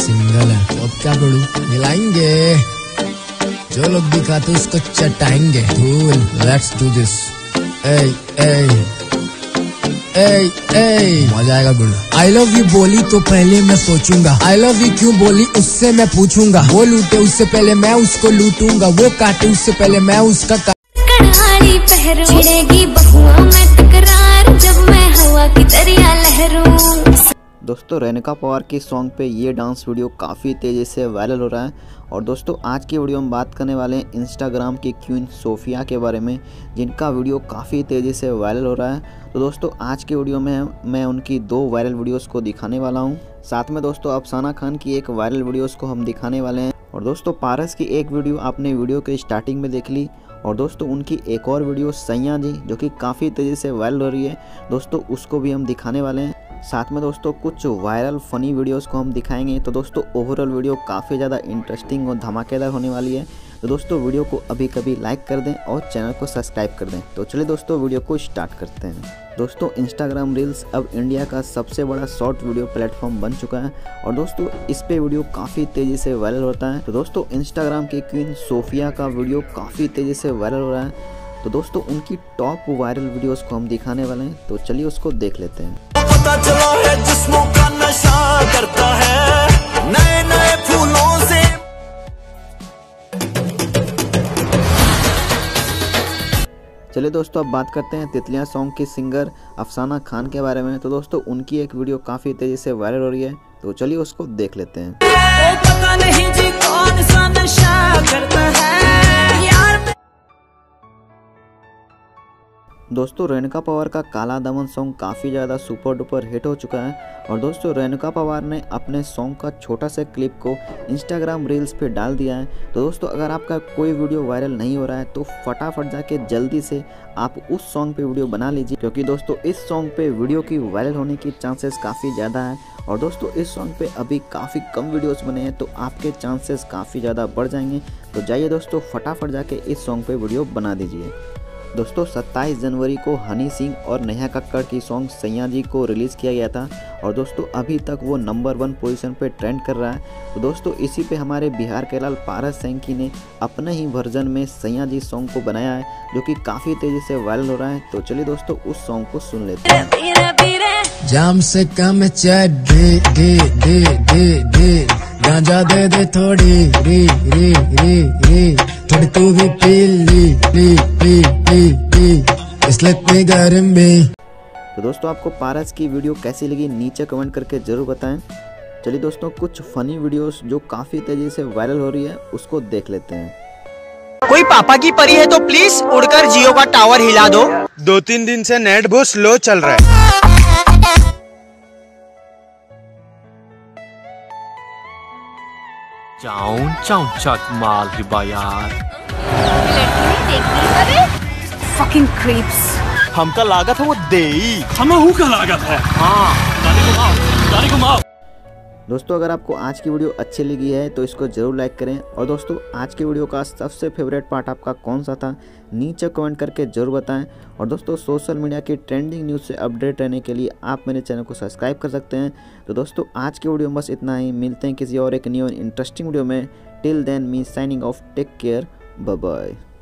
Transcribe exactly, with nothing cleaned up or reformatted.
Single है तो अब क्या करूं, मिलाएंगे जो लोग दिखाते उसको चटाएंगे। धूल, लेट्स डू दिस। ए ए ए ए मजा आएगा गुरु। आई लव यू बोली तो पहले मैं सोचूंगा, आई लव यू क्यों बोली उससे मैं पूछूंगा। वो लूटे उससे पहले मैं उसको लूटूंगा, वो काटे उससे पहले मैं उसका का... कड़ाड़ी पहरो छिड़ेगी बहुआ में तकरार जब मैं हवा की दरिया लहरूं। दोस्तों रेणुका पवार की सॉन्ग पे ये डांस वीडियो काफ़ी तेज़ी से वायरल हो रहा है। और दोस्तों आज की वीडियो में बात करने वाले हैं इंस्टाग्राम की क्वीन सोफिया के बारे में, जिनका वीडियो काफ़ी तेज़ी से वायरल हो रहा है। तो दोस्तों आज की वीडियो में मैं उनकी दो वायरल वीडियोस को दिखाने वाला हूं। साथ में दोस्तों अफसाना खान की एक वायरल वीडियोस को हम दिखाने वाले हैं। और दोस्तों पारस की एक वीडियो आपने वीडियो के स्टार्टिंग में देख ली। और दोस्तों उनकी एक और वीडियो सैया जी जो कि काफ़ी तेज़ी से वायरल हो रही है, दोस्तों उसको भी हम दिखाने वाले हैं। साथ में दोस्तों कुछ वायरल फ़नी वीडियोस को हम दिखाएंगे। तो दोस्तों ओवरऑल वीडियो काफ़ी ज़्यादा इंटरेस्टिंग और धमाकेदार होने वाली है। तो दोस्तों वीडियो को अभी कभी लाइक कर दें और चैनल को सब्सक्राइब कर दें। तो चलिए दोस्तों वीडियो को स्टार्ट करते हैं। दोस्तों इंस्टाग्राम रील्स अब इंडिया का सबसे बड़ा शॉर्ट वीडियो प्लेटफॉर्म बन चुका है और दोस्तों इस पे वीडियो काफ़ी तेज़ी से वायरल होता है। तो दोस्तों इंस्टाग्राम की क्वीन सोफिया का वीडियो काफ़ी तेज़ी से वायरल हो रहा है। तो दोस्तों उनकी टॉप वायरल वीडियोस को हम दिखाने वाले हैं, तो चलिए उसको देख लेते हैं। पता चला है जिस्मों का नशा करता है नए नए फूलों से। चलिए दोस्तों अब बात करते हैं तितलियां सॉन्ग की सिंगर अफसाना खान के बारे में। तो दोस्तों उनकी एक वीडियो काफ़ी तेज़ी से वायरल हो रही है, तो चलिए उसको देख लेते हैं। ओ पता नहीं जी कौन सा नशा करता है यार। दोस्तों रेणुका पवार का काला दामन सॉन्ग काफ़ी ज़्यादा सुपर डुपर हिट हो चुका है। और दोस्तों रेणुका पवार ने अपने सॉन्ग का छोटा सा क्लिप को इंस्टाग्राम रील्स पे डाल दिया है। तो दोस्तों अगर आपका कोई वीडियो वायरल नहीं हो रहा है तो फटाफट जाके जल्दी से आप उस सॉन्ग पे वीडियो बना लीजिए, क्योंकि दोस्तों इस सॉन्ग पे वीडियो की वायरल होने की चांसेस काफ़ी ज़्यादा है। और दोस्तों इस सॉन्ग पे अभी काफ़ी कम वीडियोस बने हैं, तो आपके चांसेस काफ़ी ज़्यादा बढ़ जाएंगे। तो जाइए दोस्तों फटाफट जाके इस सॉन्ग पे वीडियो बना दीजिए। दोस्तों सत्ताईस जनवरी को हनी सिंह और नेहा कक्कड़ की सॉन्ग सैया जी को रिलीज़ किया गया था और दोस्तों अभी तक वो नंबर वन पोजीशन पे ट्रेंड कर रहा है। तो दोस्तों इसी पे हमारे बिहार के लाल पारस सैंकी ने अपने ही वर्जन में सैया जी सॉन्ग को बनाया है, जो कि काफ़ी तेज़ी से वायरल हो रहा है। तो चलिए दोस्तों उस सॉन्ग को सुन लेते हैं। जाम से कम चाय दे दे दे दे दे, गांजा दे दे थोड़ी री री री री, थोड़ी तू भी पी ली पी पी पी पी, इसलिए इतनी गर्मी। तो दोस्तों आपको पारस की वीडियो कैसी लगी नीचे कमेंट करके जरूर बताएं। चलिए दोस्तों कुछ फनी वीडियोस जो काफ़ी तेज़ी से वायरल हो रही है उसको देख लेते हैं। कोई पापा की परी है तो प्लीज उड़कर जियो का टावर हिला दो। दो तीन दिन से नेट बहुत स्लो चल रहा है। Don't don't chuck mal hibayar. Fucking creeps. हमका लागत है वो देई। हमें हु का लागत है। हाँ गाड़ी घुमाओ गाड़ी घुमाओ। दोस्तों अगर आपको आज की वीडियो अच्छी लगी है तो इसको जरूर लाइक करें। और दोस्तों आज की वीडियो का सबसे फेवरेट पार्ट आपका कौन सा था नीचे कमेंट करके जरूर बताएं। और दोस्तों सोशल मीडिया की ट्रेंडिंग न्यूज़ से अपडेट रहने के लिए आप मेरे चैनल को सब्सक्राइब कर सकते हैं। तो दोस्तों आज की वीडियो में बस इतना ही, मिलते हैं किसी और एक न्यू इंटरेस्टिंग वीडियो में। Till then me signing off, take care, bye bye.